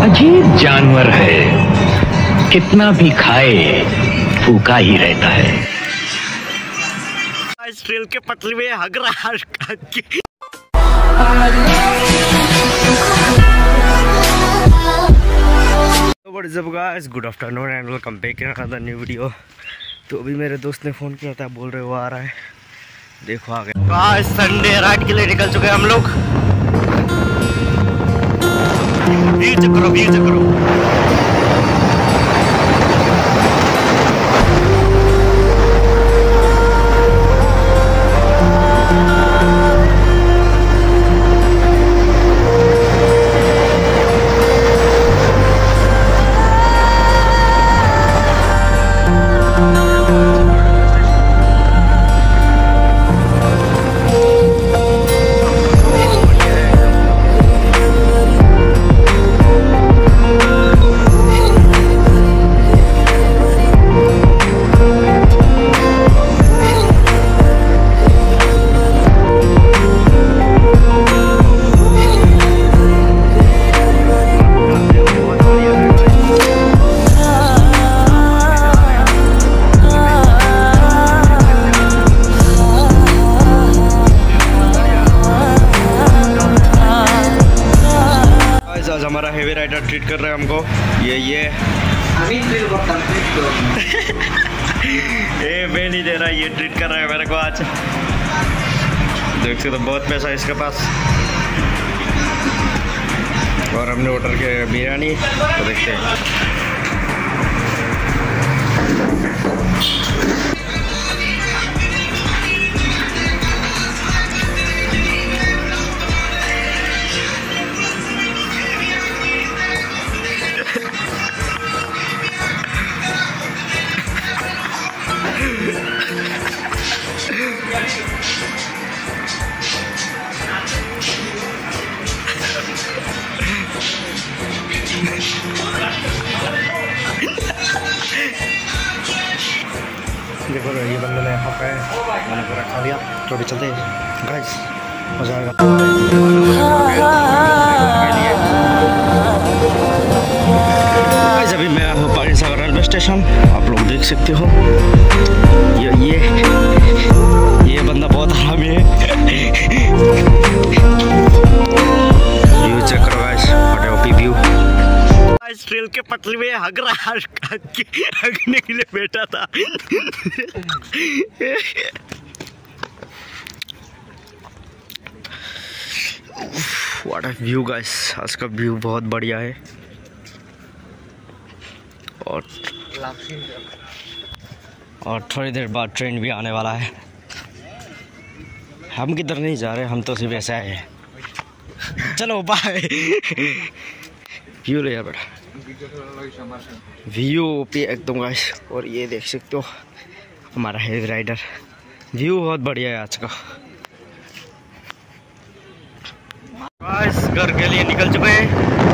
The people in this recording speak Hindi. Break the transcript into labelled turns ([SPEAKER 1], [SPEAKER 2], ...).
[SPEAKER 1] अजीब जानवर है, कितना भी खाए भूखा ही रहता है।
[SPEAKER 2] इस ट्रेल के पतले में हग रहा है। What's up guys, good afternoon and welcome back in another new video. तो अभी मेरे दोस्त ने फ़ोन किया था, बोल रहे वो आ रहा है, देखो आ गए। गाइस संडे राइड के लिए निकल चुके हैं हम लोग। व्यू चेक करो। आज हमारा हेवी राइडर ट्रीट कर रहे हैं हमको। ये
[SPEAKER 3] अभी ट्रीट करता
[SPEAKER 2] ए मैं नहीं दे रहा, ये ट्रीट कर रहा है मेरे को आज। देख सकते तो बहुत पैसा है इसके पास। और हमने ऑर्डर किया बिरयानी, तो देखते हैं। देखो ये बंदे ने यहाँ पे मैंने पूरा खा लिया। तो अभी चलते हैं गाइस, मजा आएगा। गाइस अभी मैं हूँ पानी सागर रेलवे स्टेशन, आप लोग देख सकते हो। ये बंदा बहुत हरामी है। व्यू चेक करो गाइस, व्हाट ओपी व्यू। इस ट्रेल के पतले में हग रहा है, हगने के लिए बैठा था। व्हाट अ व्यू गाइस, आज का व्यू बहुत बढ़िया है। और थोड़ी देर बाद ट्रेन भी आने वाला है। हम किधर नहीं जा रहे, हम तो सिर्फ ऐसे आए हैं। चलो बाय। व्यू ले यार बेटा, व्यू ओपी एकदम गाइस। और ये देख सकते हो हमारा हेवी राइडर। व्यू बहुत बढ़िया है आज का। गाइस घर के लिए निकल चुके हैं।